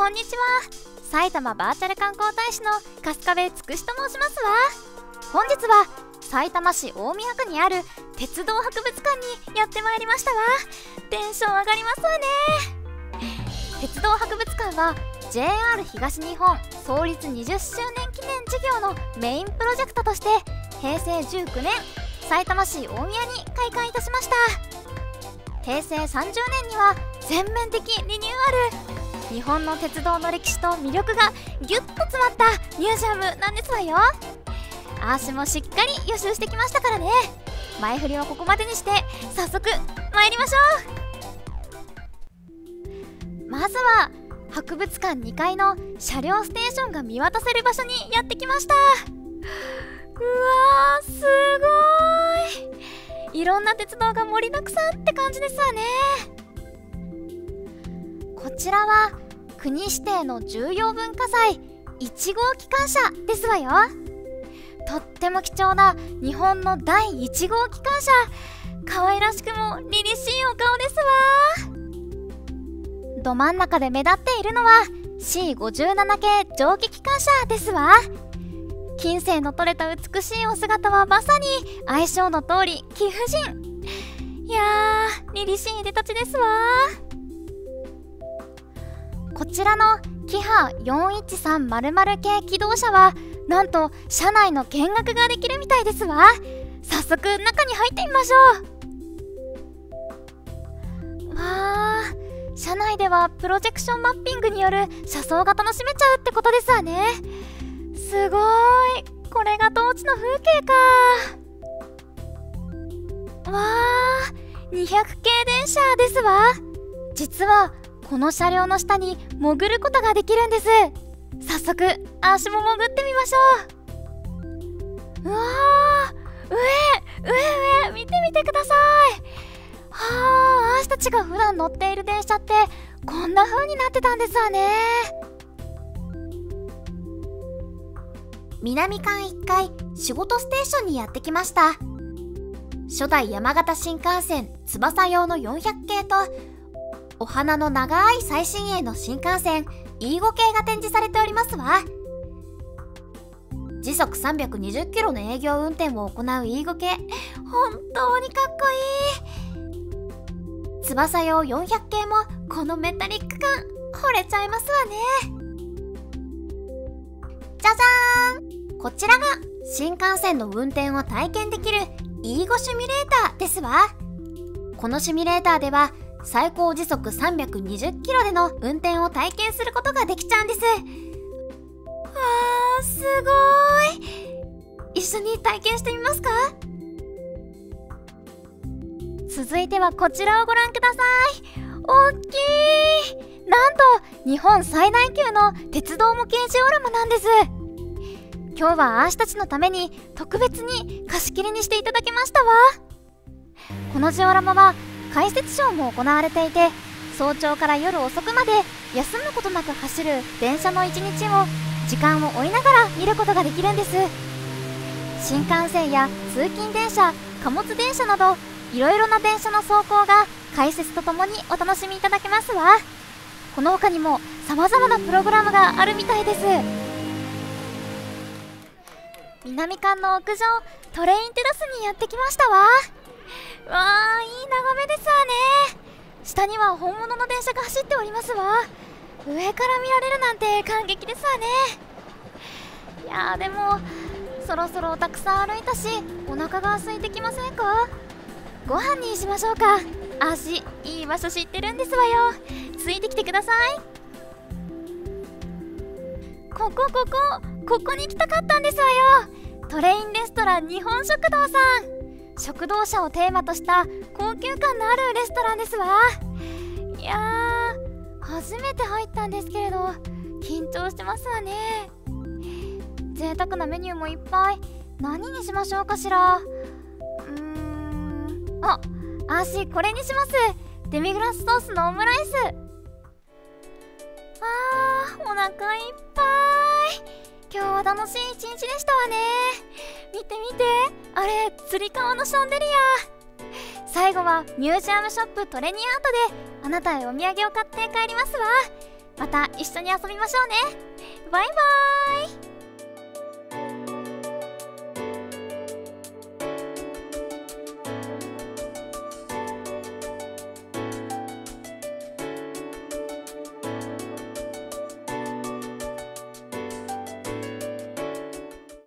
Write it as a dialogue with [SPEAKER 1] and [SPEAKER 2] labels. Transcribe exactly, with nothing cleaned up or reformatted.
[SPEAKER 1] んにちは。埼玉バーチャル観光大使の春日部つくしと申しますわ。本日はさいたま市大宮区にある鉄道博物館にやってまいりましたわ。テンション上がりますわね。鉄道博物館は ジェイアール 東日本創立にじゅっしゅうねん記念事業のメインプロジェクトとしてへいせいじゅうきゅうねんさいたま市大宮に開館いたしました。へいせいさんじゅうねんには全面的リニューアル。日本の鉄道の歴史と魅力がギュッと詰まったミュージアムなんですわよ。あーしもしっかり予習してきましたからね。前振りはここまでにして早速参りましょう。まずは博物館にかいの車両ステーションが見渡せる場所にやってきました。うわー、すごーい。いろんな鉄道が盛りだくさんって感じですわね。こちらは国指定の重要文化財いち号機関車ですわよ。とっても貴重な日本のだいいち号機関車。可愛らしくも凛々しいお顔ですわ。ど真ん中で目立っているのは シーごじゅうなな 系蒸気機関車ですわ。金星の取れた美しいお姿はまさに愛称の通り貴婦人。いやー、凛々しいいでたちですわ。こちらのキハよんいちさんまるまる系気動車はなんと車内の見学ができるみたいですわ。早速中に入ってみましょう。わー、車内ではプロジェクションマッピングによる車窓が楽しめちゃうってことですわね。すごーい、これが当地の風景か。わー、にひゃく系電車ですわ。実はこの車両の下に潜ることができるんです。早速足も潜ってみましょう。うわー、上上上見てみてください。はあ、私たちが普段乗っている電車ってこんな風になってたんですわね。南館いっかい仕事ステーションにやってきました。初代山形新幹線翼用のよんひゃく系とお花の長い最新鋭の新幹線 イーご 系が展示されておりますわ。時速さんびゃくにじゅっキロの営業運転を行う イーご 系、本当にかっこいい。翼用よんひゃく系もこのメタリック感惚れちゃいますわね。じゃじゃーん、こちらが新幹線の運転を体験できる イーご シミュレーターですわ。このシミュレーターでは最高時速さんびゃくにじゅっキロでの運転を体験することができちゃうんです。わー、すごーい。一緒に体験してみますか？続いてはこちらをご覧ください。おっきい。なんと日本最大級の鉄道模型ジオラマなんです。今日はあーしたちのために特別に貸し切りにしていただきましたわ。このジオラマは解説ショーも行われていて、早朝から夜遅くまで休むことなく走る電車の一日を時間を追いながら見ることができるんです。新幹線や通勤電車、貨物電車などいろいろな電車の走行が解説とともにお楽しみいただけますわ。この他にもさまざまなプログラムがあるみたいです。南館の屋上トレインテラスにやってきましたわ。わー、いい眺めですわね。下には本物の電車が走っておりますわ。上から見られるなんて感激ですわね。いやー、でもそろそろたくさん歩いたしお腹が空いてきませんか？ご飯にしましょうか。あーしいい場所知ってるんですわよ。ついてきてください。ここここここに来たかったんですわよ。トレインレストラン日本食堂さん。食堂車をテーマとした高級感のあるレストランですわ。いやー、初めて入ったんですけれど緊張してますわね。贅沢なメニューもいっぱい。何にしましょうかしら。うーん、あ、あーしこれにします。デミグラスソースのオムライス。あー、お腹いっぱい。今日は楽しい一日でしたわね。見て見て、あれつり革のシャンデリア。最後はミュージアムショップトレニアートであなたへお土産を買って帰りますわ。 また一緒に遊びましょうね。バイバーイ。